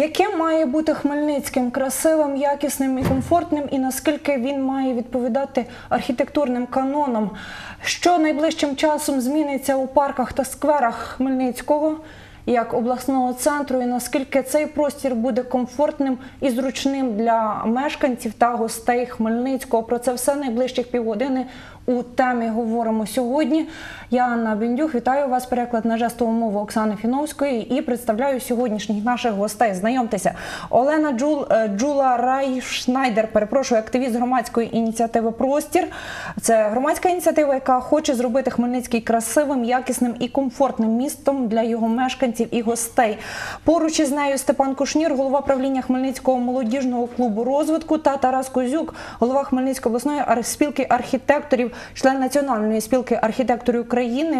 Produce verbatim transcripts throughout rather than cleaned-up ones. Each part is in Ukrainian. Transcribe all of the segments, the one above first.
Яким має бути Хмельницьким? Красивим, якісним і комфортним? І наскільки він має відповідати архітектурним канонам? Що найближчим часом зміниться у парках та скверах Хмельницького як обласного центру? І наскільки цей простір буде комфортним і зручним для мешканців та гостей Хмельницького? Про це все найближчих півгодини у темі говоримо сьогодні. Я Анна Бендюх, вітаю вас, переклад на жестову мову Оксани Фіновської, і представляю сьогоднішніх наших гостей. Знайомтеся, Олена Джул, Джула Райшнайдер, перепрошую, активіст громадської ініціативи «Простір». Це громадська ініціатива, яка хоче зробити Хмельницький красивим, якісним і комфортним містом для його мешканців і гостей. Поруч із нею Степан Кушнір, голова правління Хмельницького молодіжного клубу розвитку, та Тарас Козюк, голова Хмельницької обласної спілки архітекторів, член Національної спілки архітекторів України.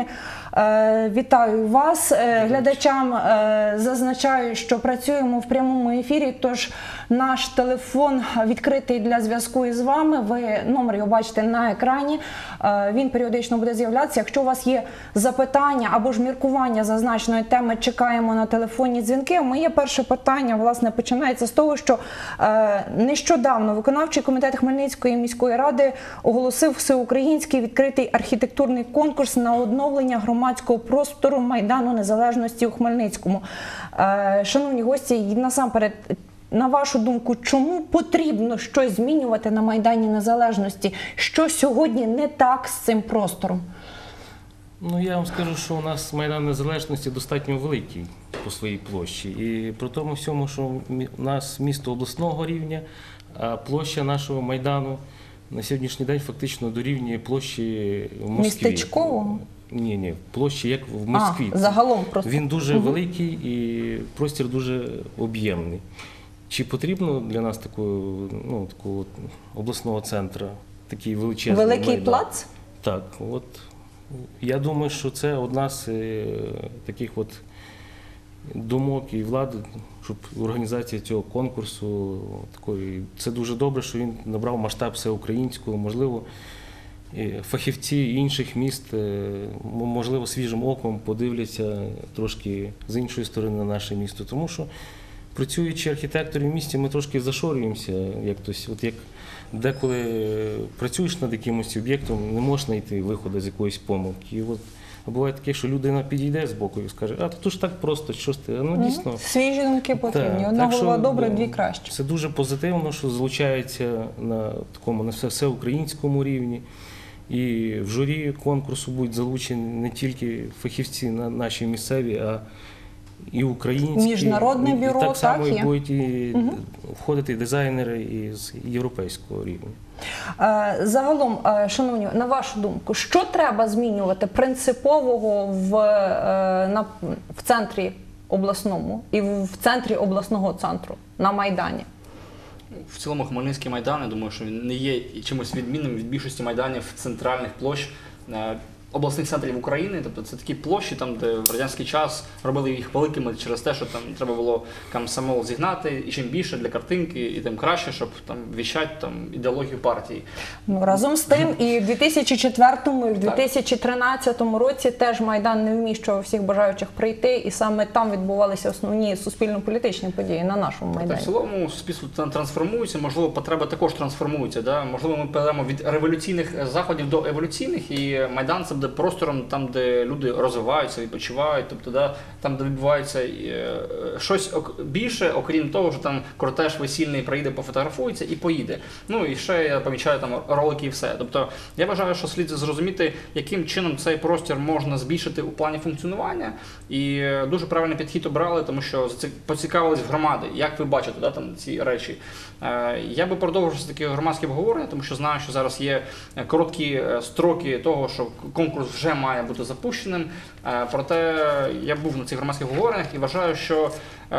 Вітаю вас. Глядачам зазначаю, що працюємо в прямому ефірі, тож наш телефон відкритий для зв'язку із вами. Ви номер його бачите на екрані. Він періодично буде з'являтися. Якщо у вас є запитання або ж міркування зазначеної теми, чекаємо на телефонні дзвінки. Моє перше питання, власне, починається з того, що нещодавно виконавчий комітет Хмельницької міської ради оголосив всеукраїнський відкритий архітектурний конкурс на оновлення громадського простору Майдану Незалежності у Хмельницькому. Шановні гості, насамперед, на вашу думку, чому потрібно щось змінювати на Майдані Незалежності? Що сьогодні не так з цим простором? Ну, я вам скажу, що у нас Майдан Незалежності достатньо великий по своїй площі. І при тому всьому, що у нас місто обласного рівня, а площа нашого Майдану на сьогоднішній день фактично дорівнює площі в Москві. Містечковому? Ні, ні, площі як в Москві. А, загалом просто. Він дуже угу. великий і простір дуже об'ємний. Чи потрібно для нас такого, ну, такого обласного центру такий величезний великий Майдан? плац? Так, от я думаю, що це одна з таких от думок і влади, щоб організація цього конкурсу такої. Це дуже добре, що він набрав масштаб всеукраїнського, можливо, фахівці інших міст, можливо, свіжим оком подивляться трошки з іншої сторони на наше місто, тому що працюючи архітекторів в місті, ми трошки зашорюємося, як тось, от як деколи працюєш над якимось об'єктом, не можеш знайти виходу з якоїсь помилки. І от буває таке, що людина підійде з боку і скаже, а то ж так просто, що ж ти, ну дійсно. Свіжі думки потрібні, так, одна так, голова що, добре, дві краще. Це дуже позитивно, що залучається на такому, на всеукраїнському рівні. І в журі конкурсу будуть залучені не тільки фахівці на наші місцеві, а і українські. Міжнародне бюро, і так само так, і будуть і угу. входити дизайнери із європейського рівня. Загалом, шановні, на вашу думку, що треба змінювати принципового в, на, в центрі обласному і в центрі обласного центру на Майдані? В цілому Хмельницький Майдан, я думаю, що він не є чимось відмінним від більшості майданів центральних площ обласних центрів України. Тобто це такі площі, там, де в радянський час робили їх великими через те, що там треба було комсомол зігнати, і чим більше для картинки, і тим краще, щоб там віщати там ідеологію партії. Ну, разом з тим, і в дві тисячі четвертому, і в дві тисячі тринадцятому році теж Майдан не вміщував всіх бажаючих прийти, і саме там відбувалися основні суспільно-політичні події на нашому Майдані. В цілому суспільство трансформується, можливо, потреба також трансформується. Да? Можливо, ми перейдемо від революційних заходів до еволюційних, і Майдан це буде простором там, де люди розвиваються, відпочивають, тобто да, там, де відбувається е, щось більше, окрім того, що там кортеж весільний приїде, пофотографується і поїде. Ну і ще я помічаю там ролики і все. Тобто я вважаю, що слід зрозуміти, яким чином цей простір можна збільшити у плані функціонування, і дуже правильний підхід обрали, тому що поцікавились громади, як ви бачите да, там, ці речі. Е, я би продовжив такі громадські обговорення, тому що знаю, що зараз є короткі строки того, що конкурс вже має бути запущеним, проте я був на цих громадських обговореннях і вважаю, що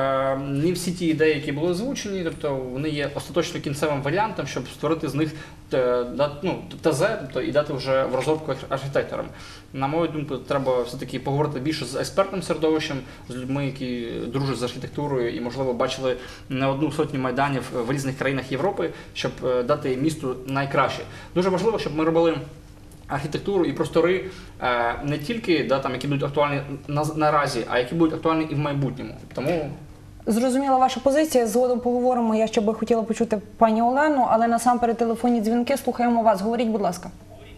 не всі ті ідеї, які були озвучені, тобто вони є остаточно кінцевим варіантом, щоб створити з них ну, ТЗ, тобто і дати вже в розробку архітекторам. На мою думку, треба все-таки поговорити більше з експертним середовищем, з людьми, які дружать з архітектурою і, можливо, бачили не одну сотню майданів в різних країнах Європи, щоб дати місту найкраще. Дуже важливо, щоб ми робили архітектуру і простори не тільки, да, там, які будуть актуальні на, наразі, а які будуть актуальні і в майбутньому. Тому Зрозуміла ваша позиція. Згодом поговоримо. Я ще би хотіла почути пані Олену, але насамперед телефонні дзвінки. Слухаємо вас. Говоріть, будь ласка.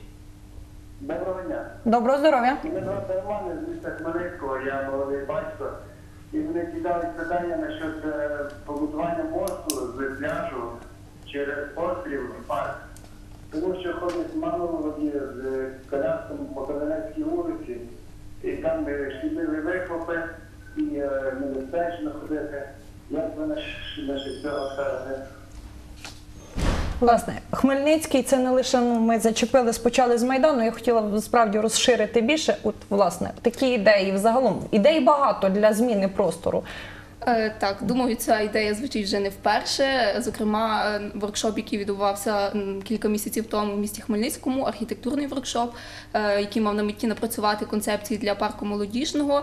Доброго дня. Доброго здоров'я. Мене звати Роман з міста Хмельницького, я молодий батько. І мене цікавить питання насчет е, побудування мосту з пляжу через острів в парк. Тому що ходить мама молоді з коляском по Кременецькій вулиці, і там е, шкідливі вихлопи, і е, небезпечно ходити. Як ви насчет цього скажете? Власне, Хмельницький – це не лише, ну, ми зачепили, спочали з Майдану, я хотіла б справді розширити більше, от, власне, такі ідеї взагалом. Ідей багато для зміни простору. Е, Так, думаю, ця ідея звучить вже не вперше. Зокрема, е, воркшоп, який відбувався м, кілька місяців тому в місті Хмельницькому, архітектурний воркшоп, е, який мав на меті напрацювати концепції для парку молодіжного.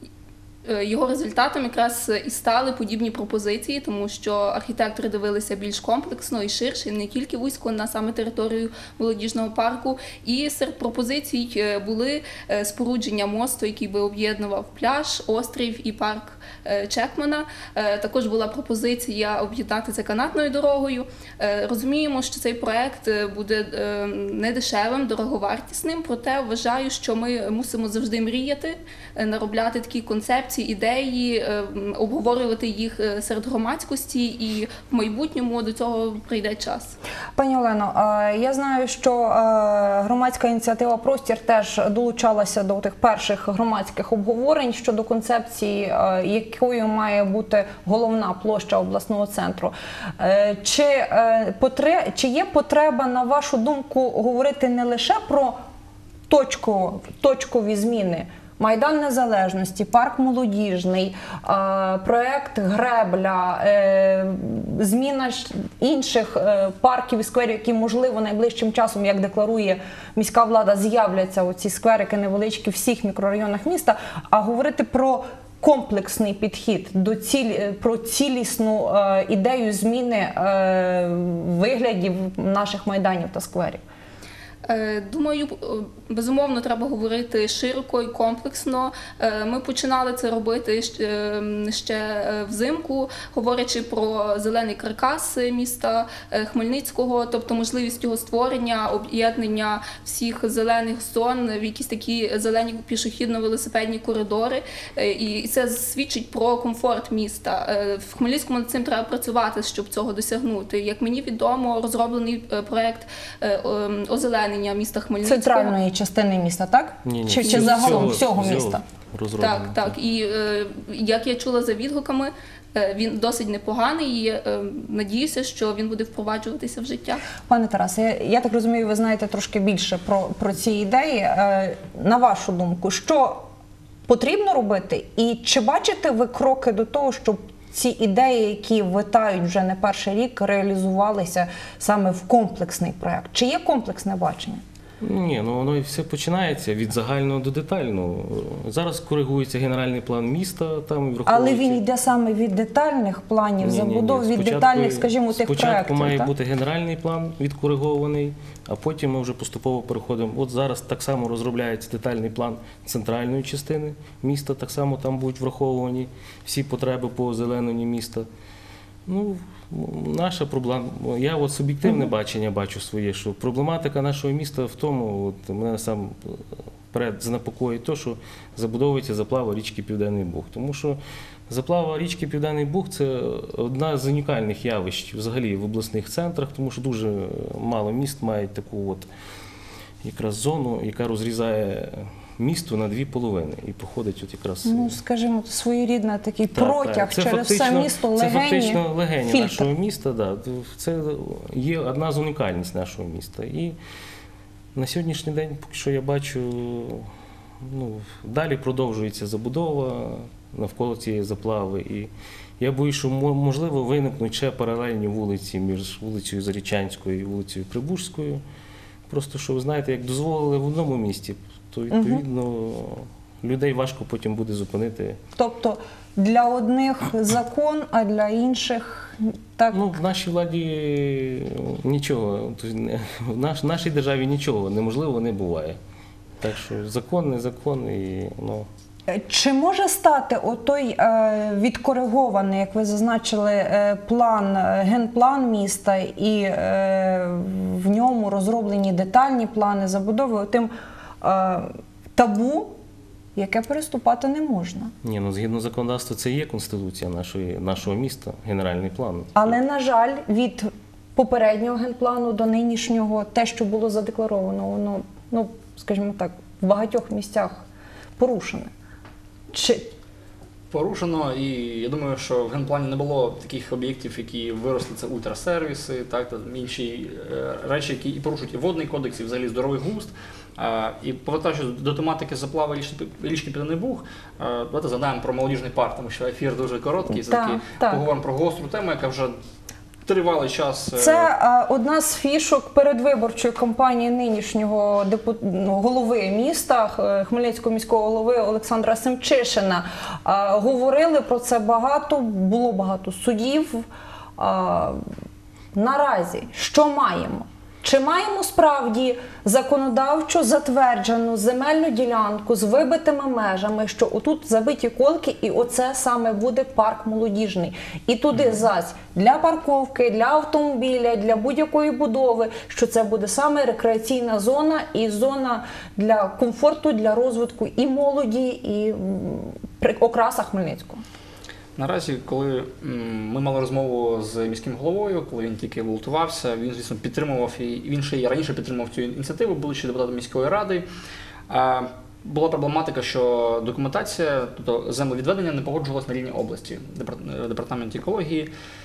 Е, Його результатом якраз і стали подібні пропозиції, тому що архітектори дивилися більш комплексно і ширше, не тільки вузько на саме територію молодіжного парку. І серед пропозицій е, були е, спорудження мосту, який би об'єднував пляж, острів і парк е, Чекмана. Е, Також була пропозиція об'єднати це канатною дорогою. Е, Розуміємо, що цей проект е, буде е, недешевим, дороговартісним, проте вважаю, що ми мусимо завжди мріяти, е, наробляти такі концепції, ідеї, е, обговорювати їх е, серед громадськості, і в майбутньому до цього прийде час. Пані Олено, е, я знаю, що е, громадська ініціатива «Простір» теж долучалася до тих перших громадських обговорень щодо концепції, е, якою має бути головна площа обласного центру. Е, Чи, е, потре- чи є потреба, на вашу думку, говорити не лише про точково- точкові зміни? Майдан Незалежності, парк молодіжний, е, проект Гребля, е, зміна ж інших е, парків і скверів, які, можливо, найближчим часом, як декларує міська влада, з'являться оці скверики невеличкі в всіх мікрорайонах міста, а говорити про комплексний підхід до ціль, про цілісну е, ідею зміни е, виглядів наших майданів та скверів. Е, Думаю, е, безумовно, треба говорити широко і комплексно. Е, Ми починали це робити ще, е, ще е, взимку, говорячи про зелений каркас міста е, Хмельницького, тобто можливість його створення, об'єднання всіх зелених зон в якісь такі зелені пішохідно-велосипедні коридори. Е, І це свідчить про комфорт міста. Е, В Хмельницькому над цим треба працювати, щоб цього досягнути. Як мені відомо, розроблений е, проект е, ем, озеленення міста Хмельницького. Центральної частини міста, так? Ні, ні, Чи, чи всього- загалом всього- всього всього міста? розроблено. Так, так. І е, як я чула за відгуками, е, він досить непоганий і е, надіюся, що він буде впроваджуватися в життя. Пане Тарасе, я, я так розумію, ви знаєте трошки більше про, про ці ідеї. Е, на вашу думку, що потрібно робити? І чи бачите ви кроки до того, щоб ці ідеї, які витають вже не перший рік, реалізувалися саме в комплексний проект? Чи є комплексне бачення? Ні, ну воно і все починається від загального до детального. Зараз коригується генеральний план міста, там і враховується. Але він йде саме від детальних планів Ні, ні, ні. забудов, від Спочатку- детальних, скажімо, тих Спочатку проєктів. має так? бути генеральний план відкоригований, а потім ми вже поступово переходимо. От зараз так само розробляється детальний план центральної частини міста, так само там будуть враховані всі потреби по озелененню міста. Ну, наша проблема, я от суб'єктивне бачення бачу своє, що проблематика нашого міста в тому, от мене сам перед занепокоїть то, що забудовується заплава річки Південний Буг. Тому що заплава річки Південний Буг – це одна з унікальних явищ взагалі в обласних центрах, тому що дуже мало міст мають таку от якраз зону, яка розрізає місто на дві половини і проходить от якраз. Ну, скажімо, своєрідний такий Так, протяг так. Це через все фактично- місто, Це легені, фактично легені фільтр. нашого міста. Да. Це є одна з унікальність нашого міста. І на сьогоднішній день, поки що я бачу, ну, далі продовжується забудова навколо цієї заплави. І я боюсь, що мо- можливо виникнуть ще паралельні вулиці між вулицею Зарічанською і вулицею Прибужською. Просто що, ви знаєте, як дозволили в одному місті, то відповідно людей важко потім буде зупинити. Тобто для одних закон, а для інших так. Ну, в нашій владі нічого, тобто не- в наш, нашій державі нічого неможливо не буває. Так що закон, не закон і ну. Чи може стати отой е, відкоригований, як ви зазначили, е, план, е, генплан міста і е, в ньому розроблені детальні плани забудови тим е, табу, яке переступати не можна? Ні, ну згідно законодавства, це є конституція нашої, нашого міста, генеральний план. Але, на жаль, від попереднього генплану до нинішнього те, що було задекларовано, воно, ну, скажімо так, в багатьох місцях порушене. Чи Порушено, і я думаю, що в генплані не було таких об'єктів, які виросли, це ультрасервіси, так, та інші е, речі, які і порушують і водний кодекс, і взагалі здоровий глузд. Е, і повертаючись до тематики заплави річки, річки Південний Буг, е, давайте згадаємо про молодіжний парк, тому що ефір дуже короткий, Так, все-таки так. поговоримо про гостру тему, яка вже тривалий час. е, це е, одна з фішок передвиборчої кампанії нинішнього депу... ну, голови міста, Х- Хмельницького міського голови Олександра Семчишина. Е, говорили про це багато, було багато судів. Е, наразі що маємо? Чи маємо справді законодавчо затверджену земельну ділянку з вибитими межами, що отут забиті колки, і оце саме буде парк молодіжний. І туди зась для парковки, для автомобіля, для будь-якої будови, що це буде саме рекреаційна зона і зона для комфорту, для розвитку і молоді, і м, при- окраса Хмельницького. Наразі, коли м, ми мали розмову з міським головою, коли він тільки балотувався, він, звісно, підтримував, і він ще й раніше підтримував цю ініціативу, будучи депутатом міської ради. А, була проблематика, що документація, тобто землевідведення, не погоджувалась на рівні області, департ- департамент екології.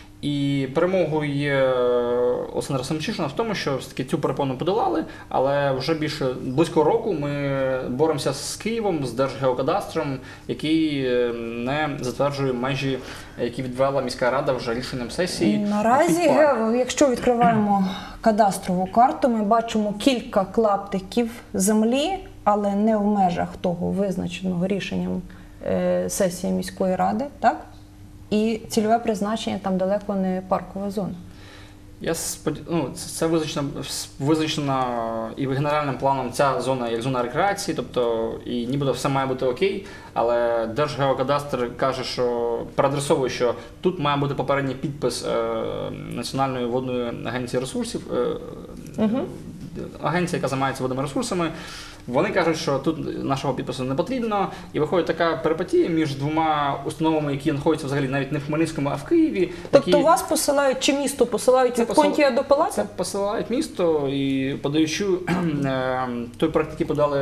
І перемогою є Олександра Семчишина в тому, що все-таки цю перепону подолали, але вже більше близько року ми боремося з Києвом, з Держгеокадастром, який не затверджує межі, які відвела міська рада вже рішенням сесії. Наразі, під парк. ге- якщо відкриваємо кадастрову карту, ми бачимо кілька клаптиків землі, але не в межах того визначеного рішенням е, сесії міської ради, так? І цільове призначення там далеко не паркова зона. Я спод... ну, це, це визначено, визначено і генеральним планом ця зона як зона рекреації, тобто і нібито все має бути окей, але Держгеокадастр каже, що переадресовує, що тут має бути попередній підпис е, Національної водної агенції ресурсів, е, Угу. агенція, яка займається водними ресурсами. Вони кажуть, що тут нашого підпису не потрібно, і виходить така перипетія між двома установами, які знаходяться взагалі навіть не в Хмельницькому, а в Києві. Тобто які... вас посилають, чи місто посилають Це від посил- Понтія до Пилата? Це посилають місто і подаючи е, той проект, який подали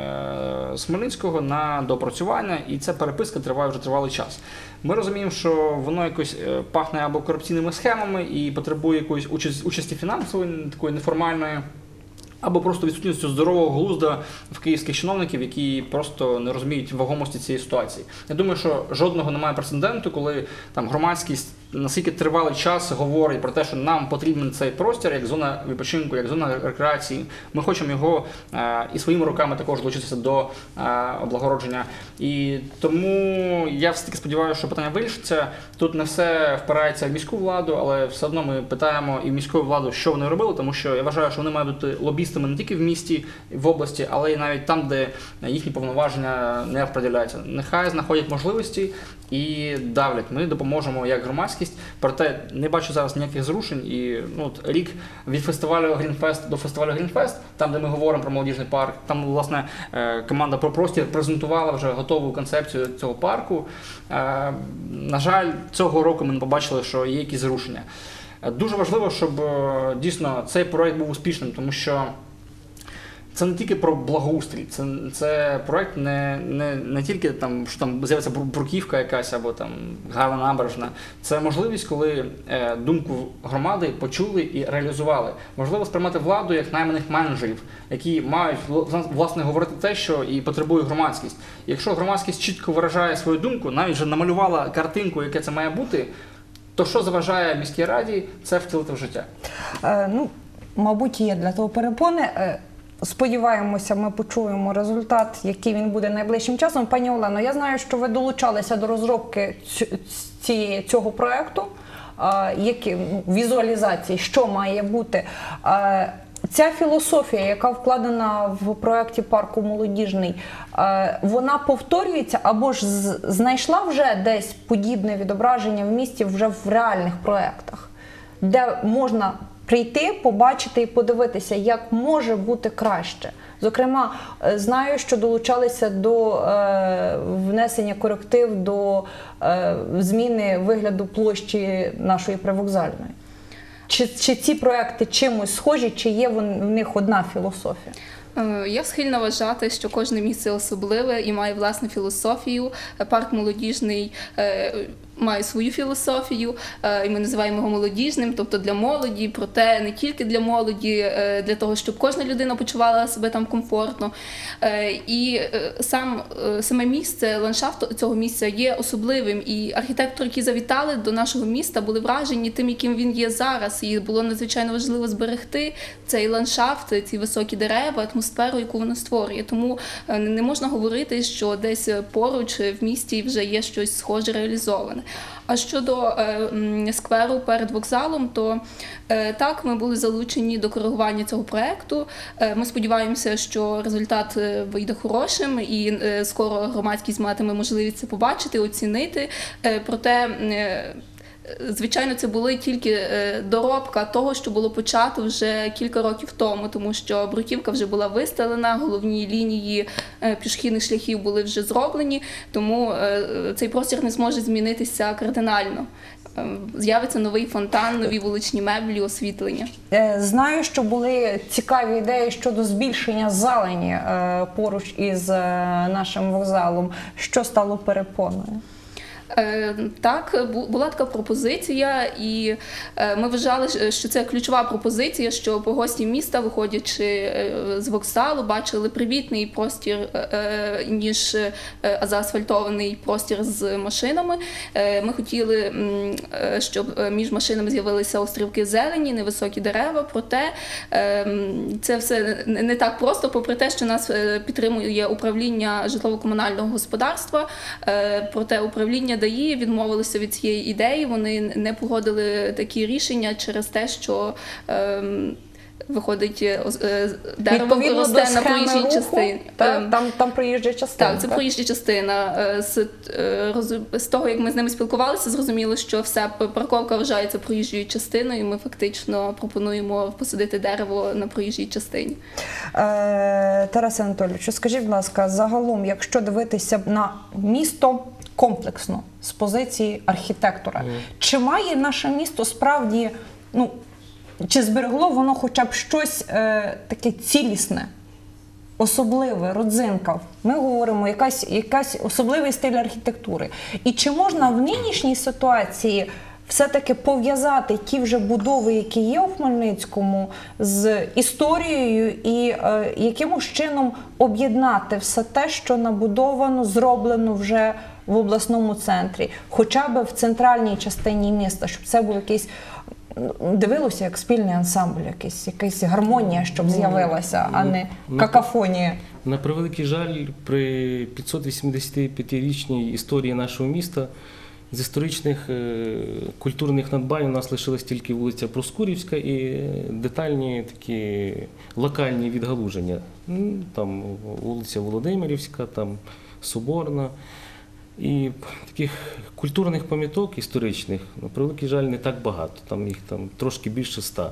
е, з Хмельницького на доопрацювання, і ця переписка триває вже тривалий час. Ми розуміємо, що воно якось е, пахне або корупційними схемами і потребує якоїсь участі, участі фінансової, такої неформальної, або просто відсутністю здорового глузда в київських чиновників, які просто не розуміють вагомості цієї ситуації. Я думаю, що жодного немає прецеденту, коли там громадськість наскільки тривалий час говорить про те, що нам потрібен цей простір як зона відпочинку, як зона рекреації. Ми хочемо його е, і своїми руками також долучитися до е, облагородження. І тому я все-таки сподіваюся, що питання вирішиться. Тут не все впирається в міську владу, але все одно ми питаємо і в міську владу, що вони робили, тому що я вважаю, що вони мають бути лобістами не тільки в місті, в області, але й навіть там, де їхні повноваження не розподіляються. Нехай знаходять можливості і давлять. Ми допоможемо як громадськість, проте не бачу зараз ніяких зрушень. І ну, от рік від фестивалю Грінфест до фестивалю Грінфест, там, де ми говоримо про молодіжний парк, там, власне, команда про простір презентувала вже готову концепцію цього парку. На жаль, цього року ми не побачили, що є якісь зрушення. Дуже важливо, щоб дійсно цей проект був успішним, тому що це не тільки про благоустрій, це, це проект не, не, не тільки там, що там з'явиться бруківка якась або там гарна набережна. Це можливість, коли е, думку громади почули і реалізували. Можливо сприймати владу як найманих менеджерів, які мають власне говорити те, що і потребує громадськість. І якщо громадськість чітко виражає свою думку, навіть вже намалювала картинку, яке це має бути, то що заважає міській раді це втілити в життя? Е, ну, мабуть, є для того перепони. Е, Сподіваємося, ми почуємо результат, який він буде найближчим часом. Пані Олено, я знаю, що ви долучалися до розробки цієї, цього проєкту, які, ну, візуалізації, що має бути. Ця філософія, яка вкладена в проєкті парку «Молодіжний», е, вона повторюється або ж з- знайшла вже десь подібне відображення в місті вже в реальних проєктах, де можна прийти, побачити і подивитися, як може бути краще. Зокрема, е, знаю, що долучалися до е, внесення коректив до е, зміни вигляду площі нашої привокзальної. Чи, чи ці проекти чимось схожі, чи є вон- в них одна філософія? Е, Я схильна вважати, що кожне місце особливе і має власну філософію. Е, Парк молодіжний е, має свою філософію, е, і ми називаємо його молодіжним, тобто для молоді, проте не тільки для молоді, е, для того, щоб кожна людина почувала себе там комфортно. Е, І е, сам, е, саме місце, ландшафт цього місця є особливим, і архітектори, які завітали до нашого міста, були вражені тим, яким він є зараз, і було надзвичайно важливо зберегти цей ландшафт, ці високі дерева, атмосферу, яку воно створює. Тому е, не можна говорити, що десь поруч в місті вже є щось схоже реалізоване. А щодо е, м, скверу перед вокзалом, то е, так, ми були залучені до коригування цього проекту. Е, ми сподіваємося, що результат е, вийде хорошим, і е, скоро громадськість матиме можливість це побачити, оцінити. Е, проте е, звичайно, це були тільки е, доробка того, що було почато вже кілька років тому, тому що бруківка вже була вистелена, головні лінії е, пішохідних шляхів були вже зроблені, тому е, цей простір не зможе змінитися кардинально. Е, З'явиться новий фонтан, нові вуличні меблі, освітлення. Е, Знаю, що були цікаві ідеї щодо збільшення зелені е, поруч із е, нашим вокзалом. Що стало перепоною? Е, Так, бу- була така пропозиція, і е, ми вважали, що це ключова пропозиція, щоб гості міста, виходячи е, з вокзалу, бачили привітний простір, е, е, ніж е, заасфальтований простір з машинами. Е, Ми хотіли, м, е, щоб між машинами з'явилися острівки зелені, невисокі дерева, проте е, м, це все не не так просто, попри те, що нас е, підтримує управління житлово-комунального господарства, е, проте управління ДАІ відмовилися від цієї ідеї, вони не погодили такі рішення через те, що ем, виходить, е, е, дерево Відповідно росте до на схеми проїжджій руху, частині. та, Ем, там, там проїжджа частина. Так, це проїжджа частина. Е, З, е, роз- з того, як ми з ними спілкувалися, зрозуміло, що вся парковка вважається проїжджою частиною, і ми фактично пропонуємо посадити дерево на проїжджій частині. Е, Тарасе Анатолійовичу, скажіть, будь ласка, загалом, якщо дивитися на місто комплексно з позиції архітектора, чи має наше місто справді, ну, чи зберегло воно хоча б щось е, таке цілісне, особливе, родзинка? Ми говоримо, якась, якась особливий стиль архітектури. І чи можна в нинішній ситуації все-таки пов'язати ті вже будови, які є у Хмельницькому, з історією і е, якимось чином об'єднати все те, що набудовано, зроблено вже в обласному центрі, хоча б в центральній частині міста, щоб це був якийсь, ну, дивилося як спільний ансамбль, якийсь, якась гармонія, щоб з'явилася, а не ну, какафонія. На превеликий жаль, при п'ятсот вісімдесятип'ятирічній історії нашого міста з історичних е, культурних надбань у нас лишилась тільки вулиця Проскурівська і детальні такі локальні відгалуження. Ну, там вулиця Володимирівська, там Соборна. І таких культурних пам'яток історичних, на превеликий жаль, не так багато, там їх там трошки більше ста.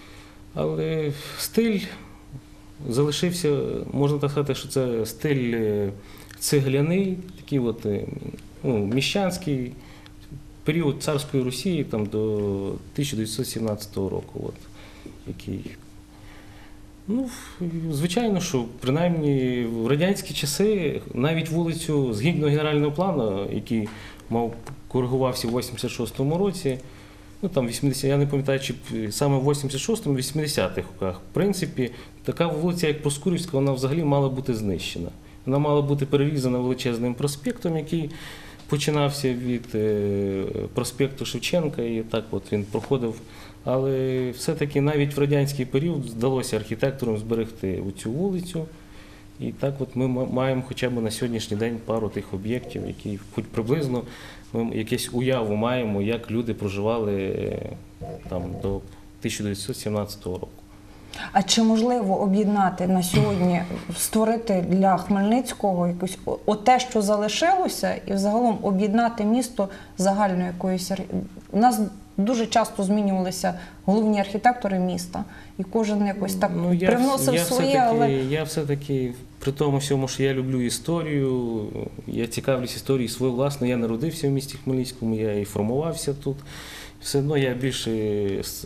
Але стиль залишився, можна так сказати, що це стиль е, цегляний, такий от, е, ну, міщанський, період царської Росії там, до тисяча дев'ятсот сімнадцятого року. От, який. Ну, звичайно, що принаймні в радянські часи навіть вулицю згідно генерального плану, який мав коригувався в вісімдесят шостому році, ну там вісімдесят, я не пам'ятаю, чи саме в вісімдесят шостому, вісімдесятих роках, в принципі, така вулиця, як Проскурівська, вона взагалі мала бути знищена. Вона мала бути перерізана величезним проспектом, який починався від е, проспекту Шевченка, і так от він проходив. Але все-таки навіть в радянський період вдалося архітекторам зберегти цю вулицю. І так от ми маємо хоча б на сьогоднішній день пару тих об'єктів, які хоч приблизно ми якусь уяву маємо, як люди проживали там до тисяча дев'ятсот сімнадцятого року. А чи можливо об'єднати на сьогодні, створити для Хмельницького якусь о- оте, що залишилося, і взагалом об'єднати місто загальною якоюсь... ар- У нас дуже часто змінювалися головні архітектори міста, і кожен якось так Ну, я, привносив я своє, все-таки, але... я все-таки, при тому всьому, що я люблю історію, я цікавлюсь історією своєю власною, я народився в місті Хмельницькому, я і формувався тут. Все одно я більше с-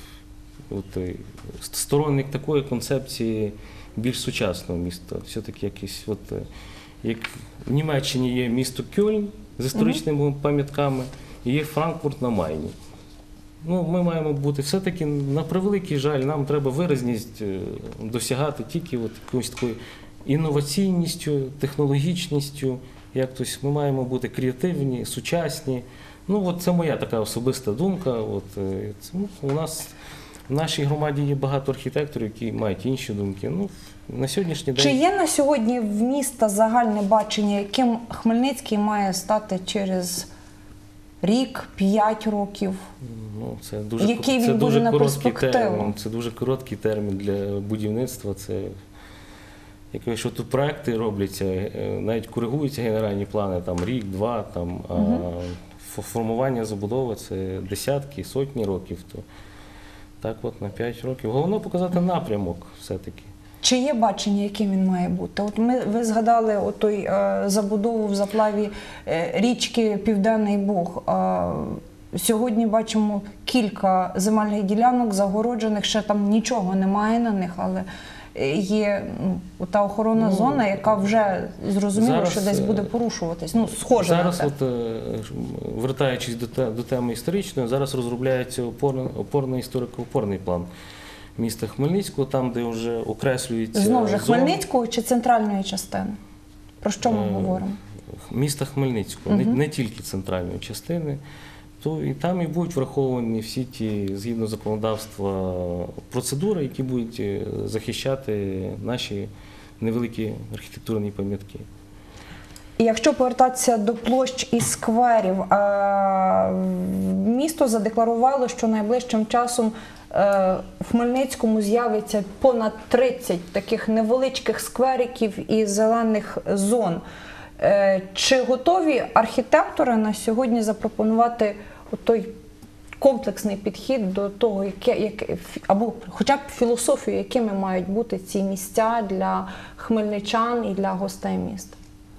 от, е, сторонник такої концепції більш сучасного міста. Все-таки якийсь, от, е, як в Німеччині є місто Кьольн з історичними пам'ятками, і є Франкфурт на Майні. Ну, ми маємо бути все-таки, на превеликий жаль, нам треба виразність е, досягати тільки от якоюсь такою інноваційністю, технологічністю. Як тось, ми маємо бути креативні, сучасні. Ну, от це моя така особиста думка. От, е, це, ну, у нас в нашій громаді є багато архітекторів, які мають інші думки. Ну, на сьогоднішній день... Чи є на сьогодні в міста загальне бачення, яким Хмельницький має стати через рік, п'ять років? Ну, це дуже, Який він це буде дуже на короткий перспективу? термін. Це дуже короткий термін для будівництва. Це якось, що тут проекти робляться, е, навіть коригуються генеральні плани, там рік, два, там, а фо- формування забудови це десятки, сотні років. То так от на п'ять років. Головне показати напрямок все-таки. Чи є бачення, яким він має бути? От ми, ви згадали отой, е, забудову в заплаві е, річки Південний Буг. Е, сьогодні бачимо кілька земельних ділянок загороджених, ще там нічого немає на них, але е, є ну, та охоронна Ну, зона, яка вже зрозуміло, зараз, що десь буде е, порушуватись. Ну, схоже Зараз, на те. от, е, ж, м, вертаючись до, те- до теми історичної, зараз розробляється опорний, опорний історико-опорний план міста Хмельницького, там, де вже окреслюється Знову ж зона Хмельницького чи центральної частини? Про що ми Е, говоримо? міста Хмельницького, не, не тільки центральної частини. То і там і будуть враховані всі ті, згідно законодавства, процедури, які будуть е, захищати наші невеликі архітектурні пам'ятки. І якщо повертатися до площ і скверів, е, місто задекларувало, що найближчим часом е, в Хмельницькому з'явиться понад тридцять таких невеличких сквериків і зелених зон. Е, Чи готові архітектори на сьогодні запропонувати той комплексний підхід до того, яке, яке, або хоча б філософію, якими мають бути ці місця для хмельничан і для гостей міста?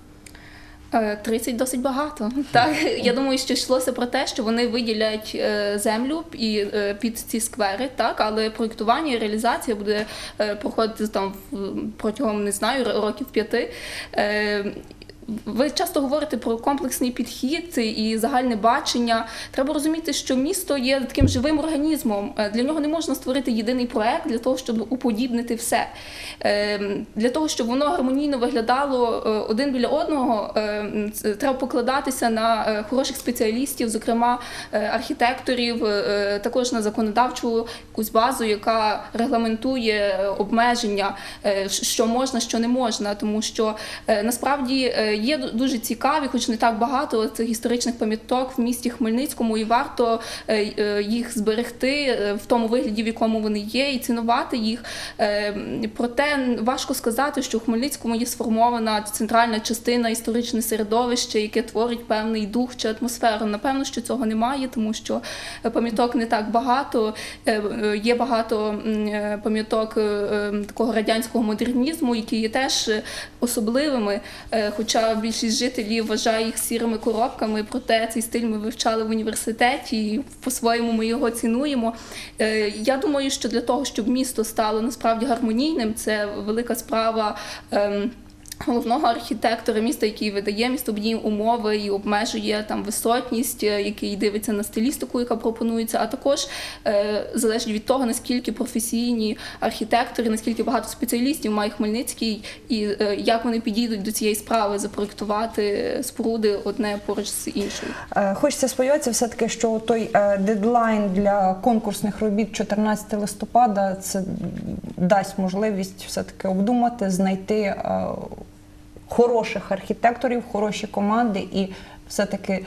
Е, тридцять досить багато. Так, я думаю, що йшлося про те, що вони виділять е, землю і е, під ці сквери, так, але проєктування і реалізація буде е, проходити там в- протягом, не знаю, років п'яти. Е, Ви часто говорите про комплексний підхід і загальне бачення. Треба розуміти, що місто є таким живим організмом. Е, Для нього не можна створити єдиний проект для того, щоб уподібнити все. Е, Для того, щоб воно гармонійно виглядало е, один біля одного, е, ц- треба покладатися на е, хороших спеціалістів, зокрема е, архітекторів, е, також на законодавчу якусь базу, яка регламентує е, обмеження, е, що можна, що не можна. Тому що е, насправді е, є дуже цікаві, хоч не так багато цих історичних пам'яток в місті Хмельницькому, і варто е, е, їх зберегти е, в тому вигляді, в якому вони є, і цінувати їх. Е, Проте важко сказати, що в Хмельницькому є сформована центральна частина, історичне середовище, яке творить певний дух чи атмосферу. Напевно, що цього немає, тому що пам'яток не так багато. Е, е, Є багато м, е, пам'яток е, е, такого радянського модернізму, які є теж е, особливими, е, хоча більшість жителів вважає їх сірими коробками, проте цей стиль ми вивчали в університеті і по-своєму ми його цінуємо. Е, Я думаю, що для того, щоб місто стало насправді гармонійним, це велика справа ем, головного архітектора міста, який видає містобудівні умови і обмежує там висотність, е, який дивиться на стилістику, яка пропонується, а також е, залежить від того, наскільки професійні архітектори, наскільки багато спеціалістів має Хмельницький і е, як вони підійдуть до цієї справи запроектувати споруди одне поруч з іншою. Е, Хочеться сподіватися все-таки, що той е, дедлайн для конкурсних робіт чотирнадцятого листопада це дасть можливість все-таки обдумати, знайти е, хороших архітекторів, хороші команди і все-таки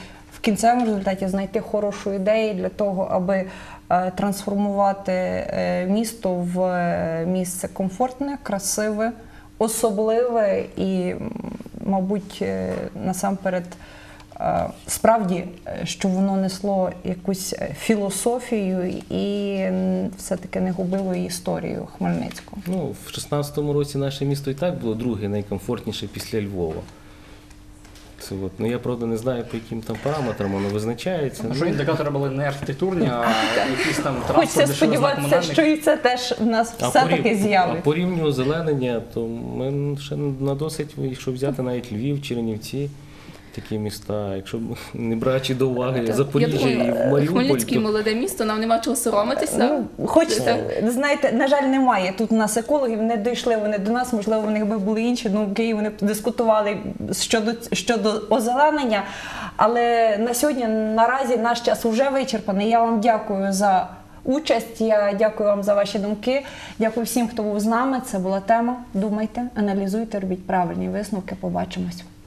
кінцевому результаті знайти хорошу ідею для того, аби е, трансформувати е, місто в е, місце комфортне, красиве, особливе і, м, мабуть, е, насамперед, е, справді, е, що воно несло якусь е, філософію і м, все-таки не губило історію Хмельницького. Ну, в шістнадцятому році наше місто і так було друге найкомфортніше після Львова. Це от. Ну, я, правда, не знаю, по яким там параметрам воно визначається. Що Ну, індикатори були не архітектурні, а якісь там Хочеться транспортні, що не знаю, сподіватися, комунальні. що і це теж в нас а все-таки по, рів- а з'явиться. по рівню озеленення, то ми ще на досить, якщо взяти навіть Львів, Чернівці, такі міста, якщо б не брати до уваги Так, Запоріжжя я і думаю, Маріуполь, Хмельницький то молоде місто, нам нема чого соромитися. Ну, хоч, Так. знаєте, на жаль, немає тут у нас екологів, не дійшли вони до нас, можливо, в них би були інші думки, вони б дискутували щодо, щодо озеленення. Але на сьогодні, наразі, наш час вже вичерпаний. Я вам дякую за участь, я дякую вам за ваші думки. Дякую всім, хто був з нами. Це була тема. Думайте, аналізуйте, робіть правильні висновки. Побачимось.